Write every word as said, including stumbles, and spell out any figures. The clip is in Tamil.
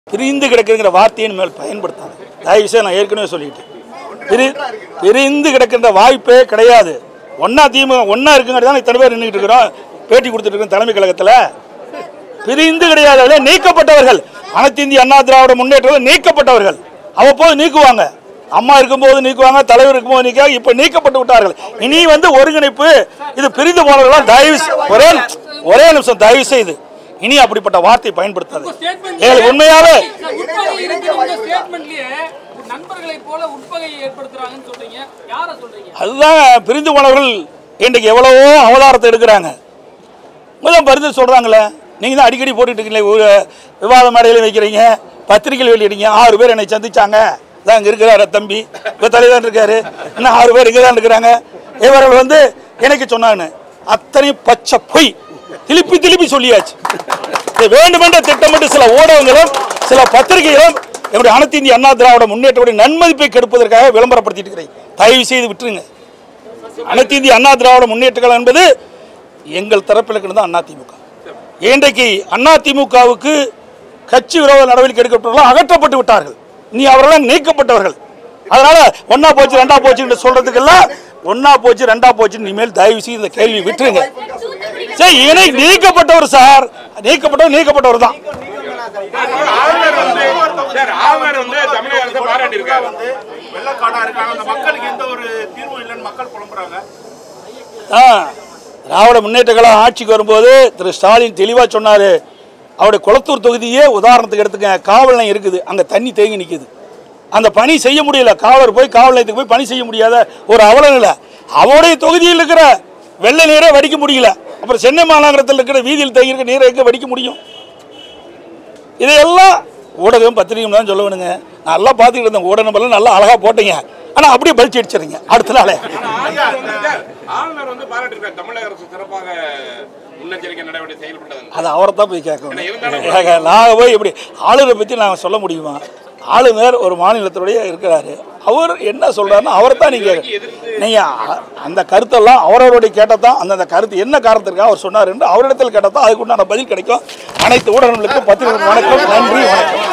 பிரிந்து கிடக்குங்கிற வார்த்தையின் மேல் பயன்படுத்தாது. தயவு செய்து நான் ஏற்கனவே சொல்லிட்டேன். பிரி பிரிந்து கிடக்கின்ற வாய்ப்பே கிடையாது. ஒன்னா திமுக ஒன்னா இருக்குங்கிறது தான் இத்தனை பேர் நின்றுட்டு இருக்கிறோம், பேட்டி கொடுத்துட்டு இருக்கோம். தலைமை கழகத்தில் பிரிந்து கிடையாது, நீக்கப்பட்டவர்கள். அனைத்து இந்திய அண்ணா திராவிட முன்னேற்றத்தில் நீக்கப்பட்டவர்கள். அவ்வப்போது நீக்குவாங்க, அம்மா இருக்கும்போது நீக்குவாங்க, தலைவர் இருக்கும்போது நீக்குவாங்க. இப்போ நீக்கப்பட்டு விட்டார்கள். இனி வந்து ஒருங்கிணைப்பு இது பிரிந்து போனவர்களால் தயவு ஒரே ஒரே நிமிஷம் தயவு செய்து இனி அப்படிப்பட்ட வார்த்தை பயன்படுத்தாது. உண்மையாவே அதுதான் பிரிந்து போனவர்கள் இன்றைக்கு எவ்வளவோ அவதாரத்தை எடுக்கிறாங்க. முதல் பரிந்து சொல்றாங்களே, நீங்க தான் அடிக்கடி போட்டுட்டு இருக்கீங்களே, விவாத மேடையில் வைக்கிறீங்க, பத்திரிகையில் வெளியிடுங்க. ஆறு பேர் என்னை சந்திச்சாங்க, தான் இங்கே இருக்கிறாரு தம்பி, இப்போ தலைவர் இருக்காரு, இன்னும் ஆறு பேர் இங்கே தான் இருக்கிறாங்க. இவர்கள் வந்து எனக்கு சொன்னான்னு அத்தனை பச்சை பொய் திருப்பி திருப்பி சொல்லியாச்சு. வேண்டுமென்ற திட்டமிட்டு சில ஊடகங்களும் சில பத்திரிகைகளும் என்னுடைய அனைத்து இந்திய அண்ணா திராவிட முன்னேற்றத்துடைய நன்மதிப்பை கெடுப்பதற்காக விளம்பரப்படுத்திட்டு இருக்கிறேன். தயவு செய்து விட்டுருங்க. அனைத்து இந்திய அண்ணா திராவிட முன்னேற்றங்கள் என்பது எங்கள் தரப்பில் இருக்கிறது அதிமுக. இன்றைக்கு அதிமுகவுக்கு கட்சி விரோத நடவடிக்கை எடுக்கப்பட்டவர்கள் அகற்றப்பட்டு விட்டார்கள். நீ அவர்கள் நீக்கப்பட்டவர்கள். அதனால ஒன்னா போச்சு ரெண்டா போச்சு சொல்றதுக்கெல்லாம் ஒன்னா போச்சு ரெண்டா போச்சு இனிமேல் தயவு செய்து இந்த கேள்வி விட்டுருங்க. சரி, இணை நீக்கப்பட்டவர் சார், நீக்கப்பட்டவர் நீக்கப்பட்டவர் தான். திராவிட முன்னேற்ற கழகம் ஆட்சிக்கு வரும்போது திரு ஸ்டாலின் தெளிவா சொன்னாரு. அவருடைய குளத்தூர் தொகுதியே உதாரணத்துக்கு எடுத்துக்க, காவல் நிலையம் இருக்குது, அங்க தண்ணி தேங்கி நிற்குது. அந்த பணி செய்ய முடியல, காவலர் போய் காவல் நிலையத்துக்கு போய் பணி செய்ய முடியாத ஒரு அவலம் இல்லை. அவருடைய தொகுதியில் இருக்கிற வெள்ளை நீரை வடிக்க முடியல. அப்புறம் சென்னை மாநகரத்தில் இருக்கிற வீதியில் தேங்கி இருக்கிற நீரை எங்க வடிக்க முடியும்? இதையெல்லாம் ஊடகம் பத்திரிகை தான் சொல்ல வேணுங்க. நல்லா பார்த்துக்கிட்டு இருந்தேன், ஊடகம் நல்லா அழகா போட்டீங்க, ஆனா அப்படியே பலிச்சு அடிச்சிருங்க அடுத்த நாளே. அது அவரை தான் போய் கேட்கணும். நான் போய் எப்படி ஆளுநரை பற்றி நாங்கள் சொல்ல முடியுமா? ஆளுநர் ஒரு மாநிலத்துடைய இருக்கிறாரு, அவர் என்ன சொல்றாருன்னா அவரை தான் நீங்க நீங்க அந்த கருத்தெல்லாம் அவரவருடைய கேட்டதான் அந்தந்த கருத்து என்ன காரணத்திற்காக அவர் சொன்னார் என்று அவரிடத்தில் கேட்டதான் அதுக்கு உண்டான பதில் கிடைக்கும். அனைத்து ஊடகங்களுக்கும் பத்திரிகை வணக்கம், நன்றி, வணக்கம்.